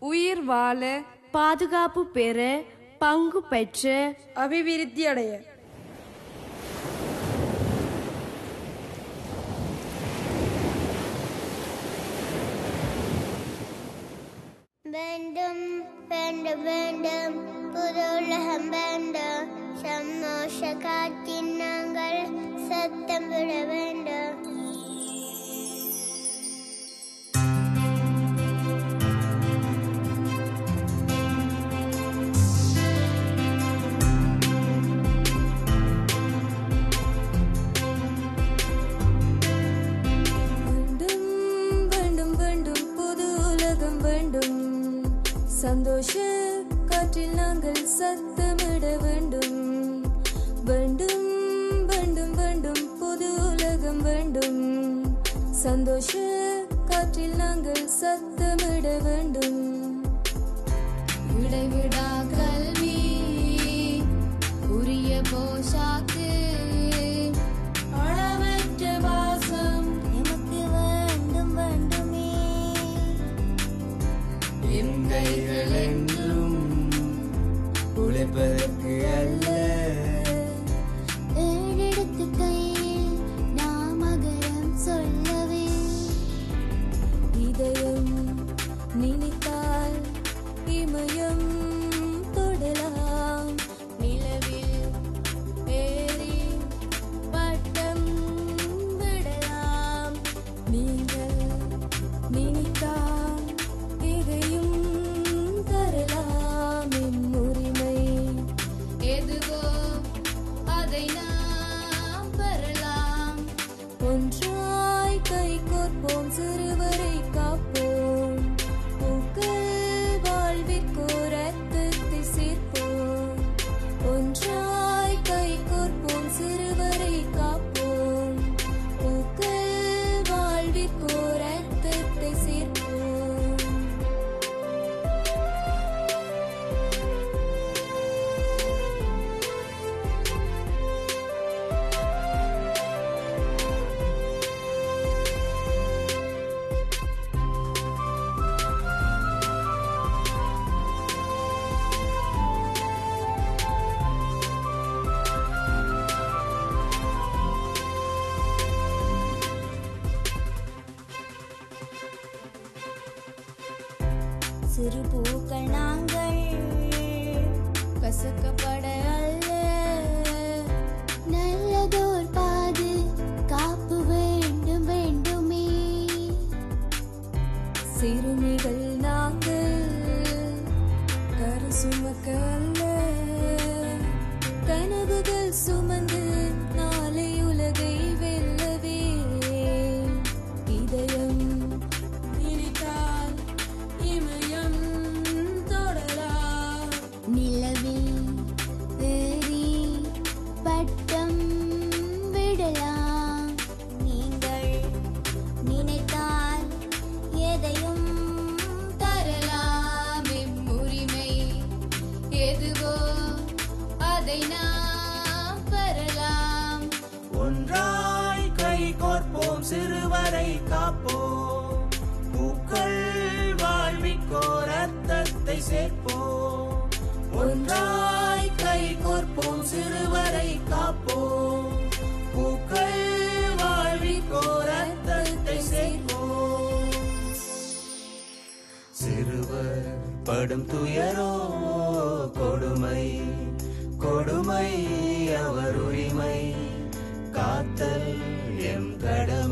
உயிர் வாழ, பாதுகாப்பு பெற, பங்கு பெற்ற, அபிவிருத்தி அடைய வேண்டும் வேண்டும் வேண்டும் புது உலகம் வேண்டும். சந்தோஷ காற்றின் நாங்கள் சத்தம் விட வேண்டும். சந்தோஷ காற்றில் நாங்கள் சத்தமிட வேண்டும். வேண்டும் வேண்டும் வேண்டும் புது உலகம் வேண்டும். சந்தோஷ காற்றில் நாங்கள் சத்தமிட வேண்டும். இடைவிடா கல்வி, உரிய போஷாக்கு, அளவற்ற வாசம் எமக்கு வேண்டும் வேண்டுமே. என் கைகள் என்றும் உழைப்பதற்கு அல்ல, ஏழெடுத்து கையில் நாம் அகரம் சொல்லவே. இதயம் நினைத்தால் இமயம் தொடலாம். நிலவில் ஏறி பட்டம் விடலாம். நீங்கள் நினைத்தால் இதையும் தரலாம். என் உரிமை எதுவோ அதை நாம் பெறலாம். ஒன்றாய் கை கோர்ப்போம், சிறுவரை காப்போம். பூக்கள் வாழ்விற்கோ ரத்தத்தை சேர்ப்போம். ஒன்றாய் கை கோர்ப்போம், சிறுவரை காப்போம். பூக்கள் வாழ்விற்கோ ரத்தத்தை சேர்ப்போம். சிறு பூக்கள் நாங்கள் கசக்கப்பட அல்ல, நல்லதோர் பாது காப்பு வேண்டும் வேண்டுமே. சிறுமிகள் நாங்கள் கரு சுமக்க அல்ல, கனவுகள் சுமந்து நாளை உலகை வெல்லவே. இதயம் நினைத்தால் இமயம் தொடலாம். நிலவில் ஏறி பட்டம் விடலாம். நீங்கள் நினைத்தால் எதையும் தரலாம். உரிமை எதுவோ அதை நாம் பெறலாம். ஒன்றாய் கை கோர்ப்போம், சிறுவரை காப்போம். பூக்கள் வாழ்விற்கோ ரத்தத்தை சேர்ப்போம். ஒன்றாய் கை கோர்ப்போம், சிறுவரை காப்போம். பூக்கள் வாழ்விற்கோ ரத்தத்தை சேர்ப்போம். சிறுவர் படும் துயரோ கொடுமை, கொடுமை அவர் உரிமை காத்தல் எம் கடமை.